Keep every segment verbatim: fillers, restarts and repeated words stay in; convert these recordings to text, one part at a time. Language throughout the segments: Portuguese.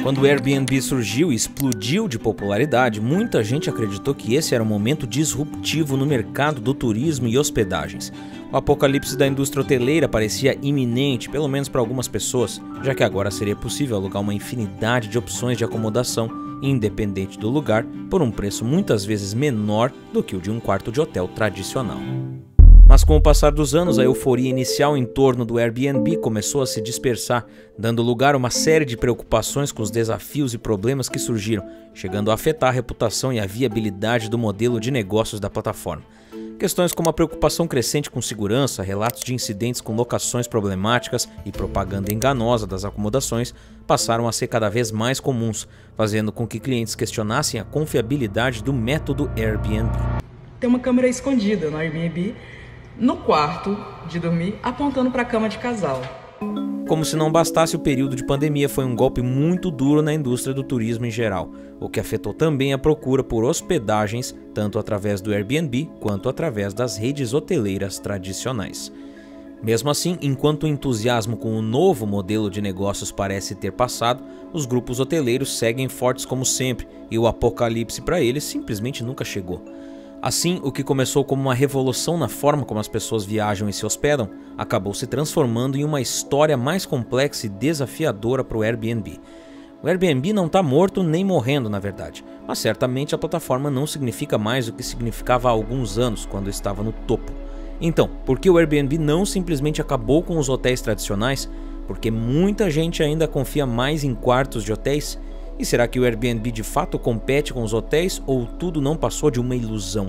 Quando o Airbnb surgiu e explodiu de popularidade, muita gente acreditou que esse era um momento disruptivo no mercado do turismo e hospedagens. O apocalipse da indústria hoteleira parecia iminente, pelo menos para algumas pessoas, já que agora seria possível alugar uma infinidade de opções de acomodação, independente do lugar, por um preço muitas vezes menor do que o de um quarto de hotel tradicional. Mas com o passar dos anos, a euforia inicial em torno do Airbnb começou a se dispersar, dando lugar a uma série de preocupações com os desafios e problemas que surgiram, chegando a afetar a reputação e a viabilidade do modelo de negócios da plataforma. Questões como a preocupação crescente com segurança, relatos de incidentes com locações problemáticas e propaganda enganosa das acomodações passaram a ser cada vez mais comuns, fazendo com que clientes questionassem a confiabilidade do método Airbnb. Tem uma câmera escondida no Airbnb, no quarto de dormir, apontando para a cama de casal. Como se não bastasse, o período de pandemia foi um golpe muito duro na indústria do turismo em geral, o que afetou também a procura por hospedagens, tanto através do Airbnb quanto através das redes hoteleiras tradicionais. Mesmo assim, enquanto o entusiasmo com o novo modelo de negócios parece ter passado, os grupos hoteleiros seguem fortes como sempre e o apocalipse para eles simplesmente nunca chegou. Assim, o que começou como uma revolução na forma como as pessoas viajam e se hospedam, acabou se transformando em uma história mais complexa e desafiadora para o Airbnb. O Airbnb não está morto nem morrendo, na verdade, mas certamente a plataforma não significa mais o que significava há alguns anos, quando estava no topo. Então, por que o Airbnb não simplesmente acabou com os hotéis tradicionais? Porque muita gente ainda confia mais em quartos de hotéis? E será que o Airbnb de fato compete com os hotéis ou tudo não passou de uma ilusão?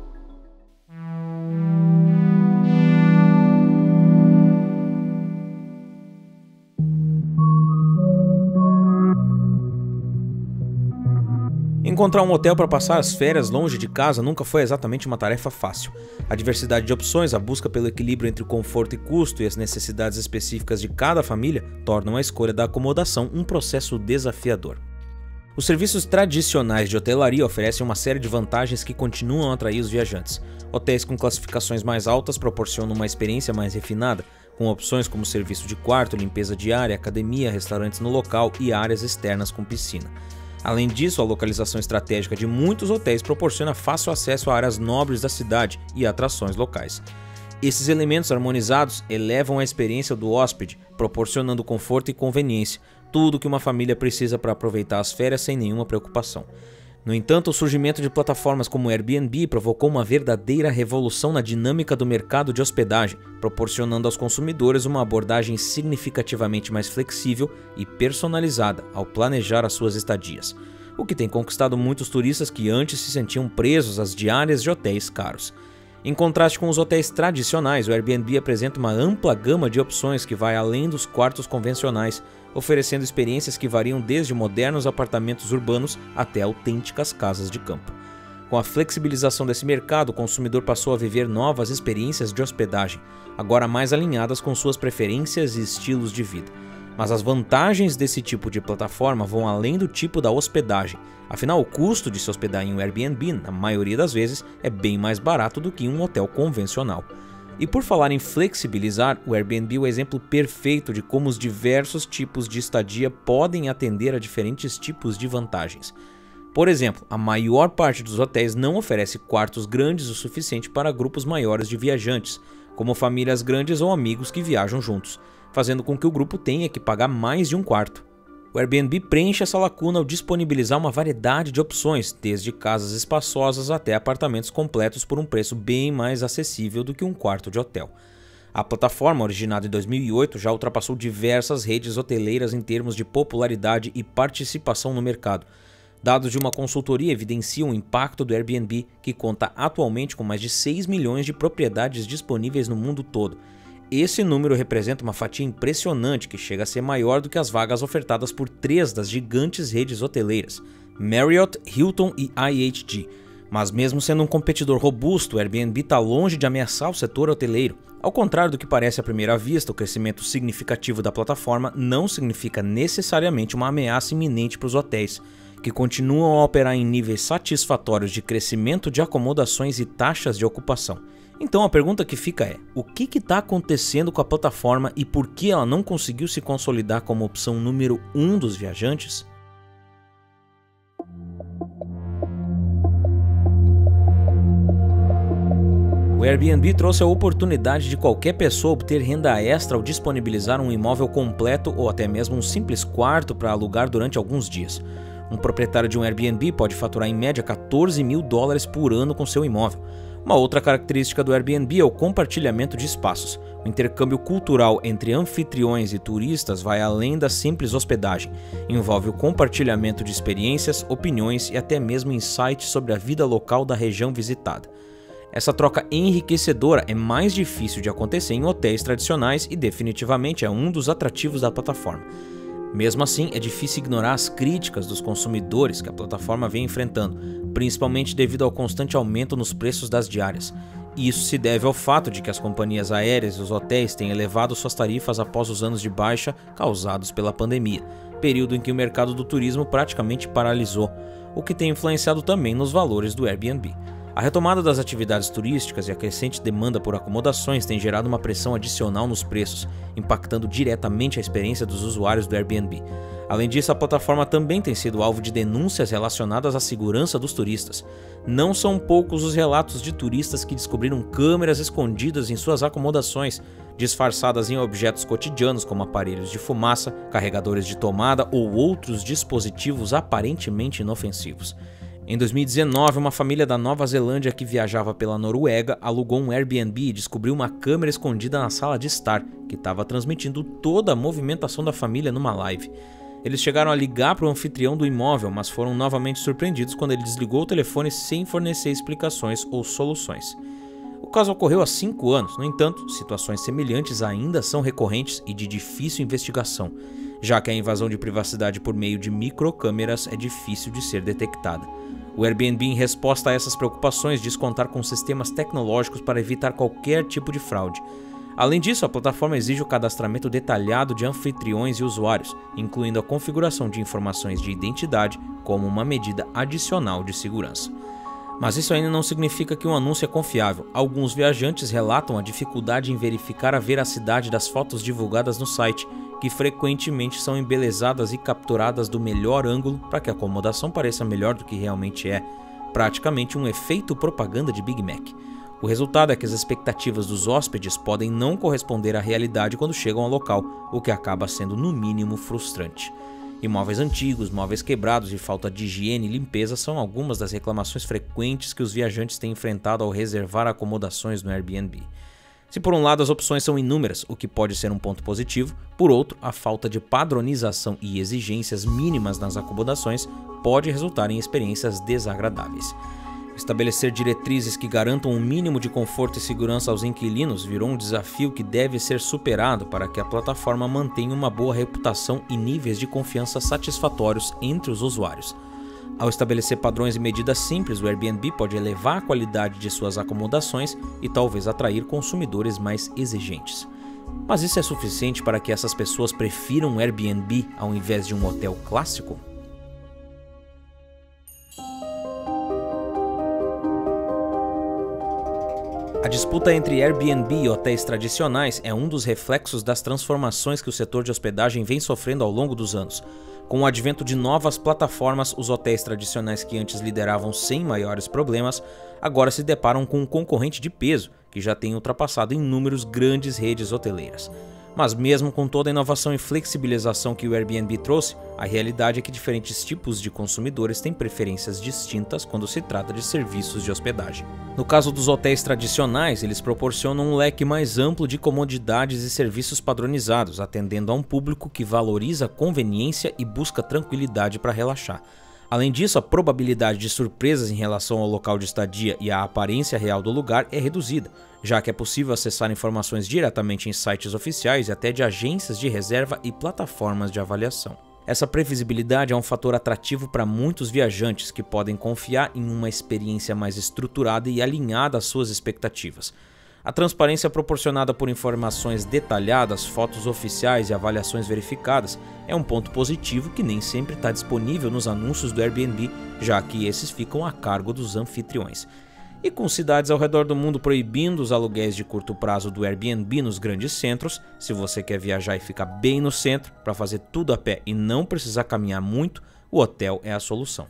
Encontrar um hotel para passar as férias longe de casa nunca foi exatamente uma tarefa fácil. A diversidade de opções, a busca pelo equilíbrio entre conforto e custo e as necessidades específicas de cada família tornam a escolha da acomodação um processo desafiador. Os serviços tradicionais de hotelaria oferecem uma série de vantagens que continuam a atrair os viajantes. Hotéis com classificações mais altas proporcionam uma experiência mais refinada, com opções como serviço de quarto, limpeza diária, academia, restaurantes no local e áreas externas com piscina. Além disso, a localização estratégica de muitos hotéis proporciona fácil acesso a áreas nobres da cidade e atrações locais. Esses elementos harmonizados elevam a experiência do hóspede, proporcionando conforto e conveniência, tudo que uma família precisa para aproveitar as férias sem nenhuma preocupação. No entanto, o surgimento de plataformas como o Airbnb provocou uma verdadeira revolução na dinâmica do mercado de hospedagem, proporcionando aos consumidores uma abordagem significativamente mais flexível e personalizada ao planejar as suas estadias, o que tem conquistado muitos turistas que antes se sentiam presos às diárias de hotéis caros. Em contraste com os hotéis tradicionais, o Airbnb apresenta uma ampla gama de opções que vai além dos quartos convencionais, oferecendo experiências que variam desde modernos apartamentos urbanos até autênticas casas de campo. Com a flexibilização desse mercado, o consumidor passou a viver novas experiências de hospedagem, agora mais alinhadas com suas preferências e estilos de vida. Mas as vantagens desse tipo de plataforma vão além do tipo da hospedagem. Afinal, o custo de se hospedar em um Airbnb, na maioria das vezes, é bem mais barato do que em um hotel convencional. E por falar em flexibilizar, o Airbnb é o exemplo perfeito de como os diversos tipos de estadia podem atender a diferentes tipos de vantagens. Por exemplo, a maior parte dos hotéis não oferece quartos grandes o suficiente para grupos maiores de viajantes, como famílias grandes ou amigos que viajam juntos, fazendo com que o grupo tenha que pagar mais de um quarto. O Airbnb preenche essa lacuna ao disponibilizar uma variedade de opções, desde casas espaçosas até apartamentos completos por um preço bem mais acessível do que um quarto de hotel. A plataforma, originada em dois mil e oito, já ultrapassou diversas redes hoteleiras em termos de popularidade e participação no mercado. Dados de uma consultoria evidenciam o impacto do Airbnb, que conta atualmente com mais de seis milhões de propriedades disponíveis no mundo todo. Esse número representa uma fatia impressionante que chega a ser maior do que as vagas ofertadas por três das gigantes redes hoteleiras, Marriott, Hilton e I H G. Mas mesmo sendo um competidor robusto, o Airbnb está longe de ameaçar o setor hoteleiro. Ao contrário do que parece à primeira vista, o crescimento significativo da plataforma não significa necessariamente uma ameaça iminente para os hotéis, que continuam a operar em níveis satisfatórios de crescimento de acomodações e taxas de ocupação. Então a pergunta que fica é, o que está acontecendo com a plataforma e por que ela não conseguiu se consolidar como opção número um dos viajantes? Airbnb trouxe a oportunidade de qualquer pessoa obter renda extra ao disponibilizar um imóvel completo ou até mesmo um simples quarto para alugar durante alguns dias. Um proprietário de um Airbnb pode faturar em média quatorze mil dólares por ano com seu imóvel. Uma outra característica do Airbnb é o compartilhamento de espaços. O intercâmbio cultural entre anfitriões e turistas vai além da simples hospedagem. Envolve o compartilhamento de experiências, opiniões e até mesmo insights sobre a vida local da região visitada. Essa troca enriquecedora é mais difícil de acontecer em hotéis tradicionais e definitivamente é um dos atrativos da plataforma. Mesmo assim, é difícil ignorar as críticas dos consumidores que a plataforma vem enfrentando, principalmente devido ao constante aumento nos preços das diárias. E isso se deve ao fato de que as companhias aéreas e os hotéis têm elevado suas tarifas após os anos de baixa causados pela pandemia, período em que o mercado do turismo praticamente paralisou, o que tem influenciado também nos valores do Airbnb. A retomada das atividades turísticas e a crescente demanda por acomodações tem gerado uma pressão adicional nos preços, impactando diretamente a experiência dos usuários do Airbnb. Além disso, a plataforma também tem sido alvo de denúncias relacionadas à segurança dos turistas. Não são poucos os relatos de turistas que descobriram câmeras escondidas em suas acomodações, disfarçadas em objetos cotidianos como aparelhos de fumaça, carregadores de tomada ou outros dispositivos aparentemente inofensivos. Em dois mil e dezenove, uma família da Nova Zelândia que viajava pela Noruega alugou um Airbnb e descobriu uma câmera escondida na sala de estar, que estava transmitindo toda a movimentação da família numa live. Eles chegaram a ligar para o anfitrião do imóvel, mas foram novamente surpreendidos quando ele desligou o telefone sem fornecer explicações ou soluções. O caso ocorreu há cinco anos, no entanto, situações semelhantes ainda são recorrentes e de difícil investigação, já que a invasão de privacidade por meio de microcâmeras é difícil de ser detectada. O Airbnb, em resposta a essas preocupações, diz contar com sistemas tecnológicos para evitar qualquer tipo de fraude. Além disso, a plataforma exige o cadastramento detalhado de anfitriões e usuários, incluindo a configuração de informações de identidade como uma medida adicional de segurança. Mas isso ainda não significa que um anúncio é confiável. Alguns viajantes relatam a dificuldade em verificar a veracidade das fotos divulgadas no site, que frequentemente são embelezadas e capturadas do melhor ângulo para que a acomodação pareça melhor do que realmente é, praticamente um efeito propaganda de Big Mac. O resultado é que as expectativas dos hóspedes podem não corresponder à realidade quando chegam ao local, o que acaba sendo no mínimo frustrante. Imóveis antigos, móveis quebrados e falta de higiene e limpeza são algumas das reclamações frequentes que os viajantes têm enfrentado ao reservar acomodações no Airbnb. Se por um lado as opções são inúmeras, o que pode ser um ponto positivo, por outro, a falta de padronização e exigências mínimas nas acomodações pode resultar em experiências desagradáveis. Estabelecer diretrizes que garantam um mínimo de conforto e segurança aos inquilinos virou um desafio que deve ser superado para que a plataforma mantenha uma boa reputação e níveis de confiança satisfatórios entre os usuários. Ao estabelecer padrões e medidas simples, o Airbnb pode elevar a qualidade de suas acomodações e talvez atrair consumidores mais exigentes. Mas isso é suficiente para que essas pessoas prefiram um Airbnb ao invés de um hotel clássico? A disputa entre Airbnb e hotéis tradicionais é um dos reflexos das transformações que o setor de hospedagem vem sofrendo ao longo dos anos. Com o advento de novas plataformas, os hotéis tradicionais que antes lideravam sem maiores problemas, agora se deparam com um concorrente de peso, que já tem ultrapassado em números grandes redes hoteleiras. Mas mesmo com toda a inovação e flexibilização que o Airbnb trouxe, a realidade é que diferentes tipos de consumidores têm preferências distintas quando se trata de serviços de hospedagem. No caso dos hotéis tradicionais, eles proporcionam um leque mais amplo de comodidades e serviços padronizados, atendendo a um público que valoriza a conveniência e busca tranquilidade para relaxar. Além disso, a probabilidade de surpresas em relação ao local de estadia e à aparência real do lugar é reduzida, já que é possível acessar informações diretamente em sites oficiais e até de agências de reserva e plataformas de avaliação. Essa previsibilidade é um fator atrativo para muitos viajantes que podem confiar em uma experiência mais estruturada e alinhada às suas expectativas. A transparência proporcionada por informações detalhadas, fotos oficiais e avaliações verificadas é um ponto positivo que nem sempre está disponível nos anúncios do Airbnb, já que esses ficam a cargo dos anfitriões. E com cidades ao redor do mundo proibindo os aluguéis de curto prazo do Airbnb nos grandes centros, se você quer viajar e ficar bem no centro para fazer tudo a pé e não precisar caminhar muito, o hotel é a solução.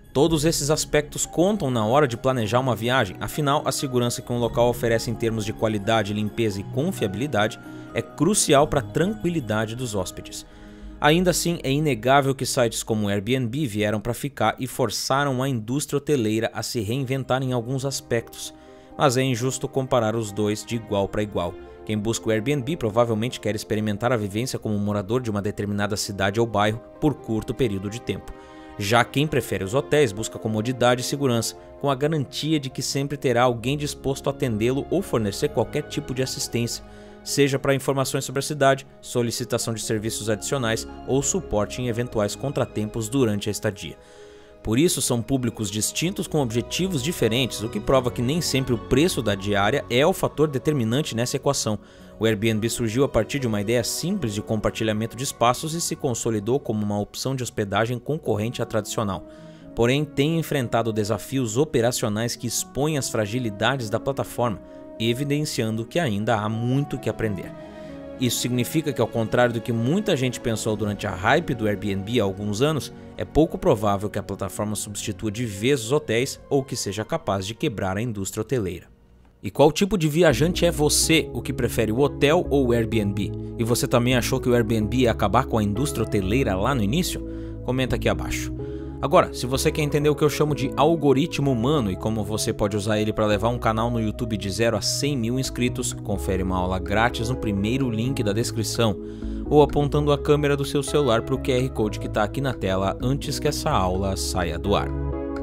Todos esses aspectos contam na hora de planejar uma viagem, afinal, a segurança que um local oferece em termos de qualidade, limpeza e confiabilidade é crucial para a tranquilidade dos hóspedes. Ainda assim, é inegável que sites como o Airbnb vieram para ficar e forçaram a indústria hoteleira a se reinventar em alguns aspectos, mas é injusto comparar os dois de igual para igual. Quem busca o Airbnb provavelmente quer experimentar a vivência como morador de uma determinada cidade ou bairro por curto período de tempo. Já quem prefere os hotéis busca comodidade e segurança, com a garantia de que sempre terá alguém disposto a atendê-lo ou fornecer qualquer tipo de assistência, seja para informações sobre a cidade, solicitação de serviços adicionais ou suporte em eventuais contratempos durante a estadia. Por isso, são públicos distintos com objetivos diferentes, o que prova que nem sempre o preço da diária é o fator determinante nessa equação. O Airbnb surgiu a partir de uma ideia simples de compartilhamento de espaços e se consolidou como uma opção de hospedagem concorrente à tradicional. Porém, tem enfrentado desafios operacionais que expõem as fragilidades da plataforma, evidenciando que ainda há muito que aprender. Isso significa que, ao contrário do que muita gente pensou durante a hype do Airbnb há alguns anos, é pouco provável que a plataforma substitua de vez os hotéis ou que seja capaz de quebrar a indústria hoteleira. E qual tipo de viajante é você, o que prefere o hotel ou o Airbnb? E você também achou que o Airbnb ia acabar com a indústria hoteleira lá no início? Comenta aqui abaixo. Agora, se você quer entender o que eu chamo de algoritmo humano e como você pode usar ele para levar um canal no YouTube de zero a cem mil inscritos, confere uma aula grátis no primeiro link da descrição ou apontando a câmera do seu celular para o Q R Code que está aqui na tela antes que essa aula saia do ar.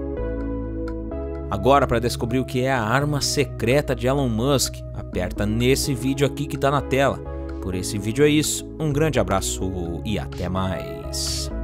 Agora, para descobrir o que é a arma secreta de Elon Musk, aperta nesse vídeo aqui que está na tela. Por esse vídeo é isso, um grande abraço e até mais.